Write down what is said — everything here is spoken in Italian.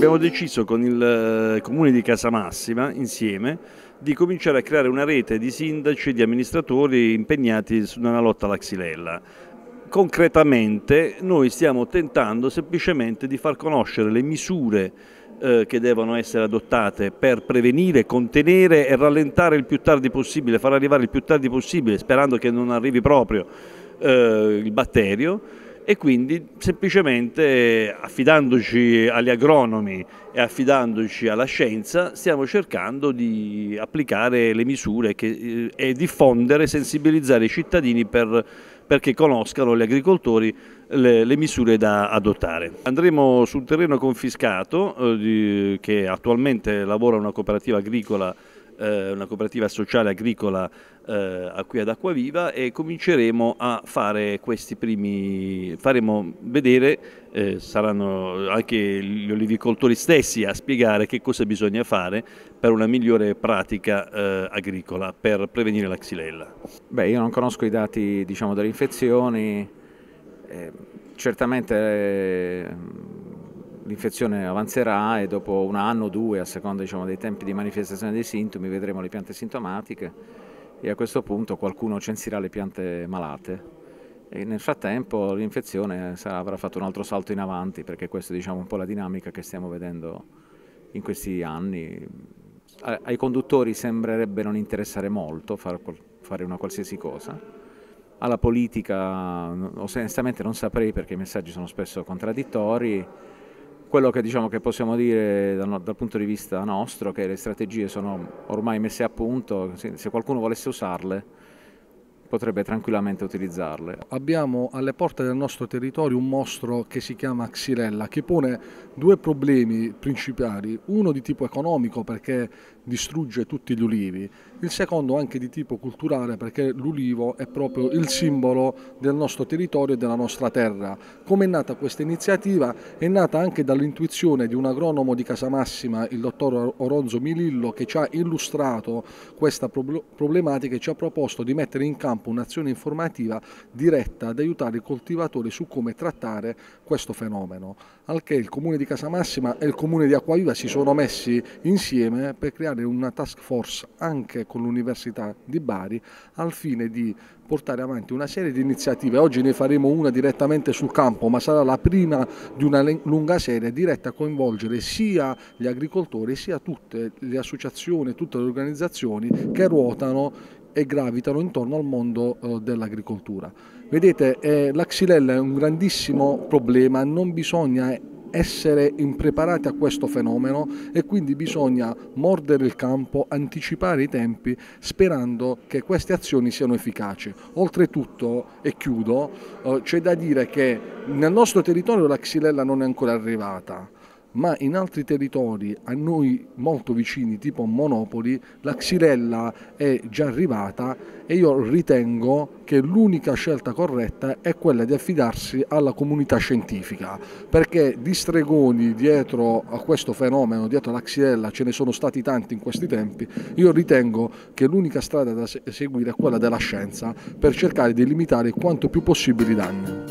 abbiamo deciso con il Comune di Casamassima, insieme, di cominciare a creare una rete di sindaci e di amministratori impegnati nella lotta alla Xylella. Concretamente noi stiamo tentando semplicemente di far conoscere le misure che devono essere adottate per prevenire, contenere e rallentare il più tardi possibile, far arrivare il più tardi possibile, sperando che non arrivi proprio il batterio, e quindi semplicemente affidandoci agli agronomi e affidandoci alla scienza stiamo cercando di applicare le misure e diffondere, sensibilizzare i cittadini perché conoscano gli agricoltori le misure da adottare. Andremo sul terreno confiscato che attualmente lavora una cooperativa agricola, una cooperativa sociale agricola qui ad Acquaviva, e cominceremo a fare faremo vedere, saranno anche gli olivicoltori stessi a spiegare che cosa bisogna fare per una migliore pratica agricola per prevenire la Xylella. Beh, io non conosco i dati, diciamo, delle infezioni, certamente l'infezione avanzerà e dopo un anno o due, a seconda, diciamo, dei tempi di manifestazione dei sintomi, vedremo le piante sintomatiche e a questo punto qualcuno censirà le piante malate e nel frattempo l'infezione avrà fatto un altro salto in avanti, perché questa è, diciamo, un po' la dinamica che stiamo vedendo in questi anni. Ai conduttori sembrerebbe non interessare molto fare una qualsiasi cosa. Alla politica onestamente non saprei, perché i messaggi sono spesso contraddittori. Quello che, diciamo, che possiamo dire dal punto di vista nostro è che le strategie sono ormai messe a punto, se qualcuno volesse usarle potrebbe tranquillamente utilizzarle. Abbiamo alle porte del nostro territorio un mostro che si chiama Xylella, che pone due problemi principali, uno di tipo economico perché distrugge tutti gli ulivi, il secondo anche di tipo culturale perché l'ulivo è proprio il simbolo del nostro territorio e della nostra terra. Come è nata questa iniziativa? È nata anche dall'intuizione di un agronomo di Casamassima, il dottor Oronzo Milillo, che ci ha illustrato questa problematica e ci ha proposto di mettere in campo un'azione informativa diretta ad aiutare i coltivatori su come trattare questo fenomeno, al che il Comune di Casamassima e il Comune di Acquaviva si sono messi insieme per creare una task force anche con l'Università di Bari al fine di portare avanti una serie di iniziative. Oggi ne faremo una direttamente sul campo, ma sarà la prima di una lunga serie diretta a coinvolgere sia gli agricoltori sia tutte le associazioni, tutte le organizzazioni che ruotano e gravitano intorno al mondo dell'agricoltura. Vedete, la Xylella è un grandissimo problema, non bisogna essere impreparati a questo fenomeno e quindi bisogna mordere il campo, anticipare i tempi sperando che queste azioni siano efficaci. Oltretutto, e chiudo, c'è da dire che nel nostro territorio la Xylella non è ancora arrivata, ma in altri territori a noi molto vicini, tipo Monopoli, la Xylella è già arrivata e io ritengo che l'unica scelta corretta è quella di affidarsi alla comunità scientifica, perché di stregoni dietro a questo fenomeno, dietro alla Xylella, ce ne sono stati tanti in questi tempi. Io ritengo che l'unica strada da seguire è quella della scienza per cercare di limitare quanto più possibile i danni.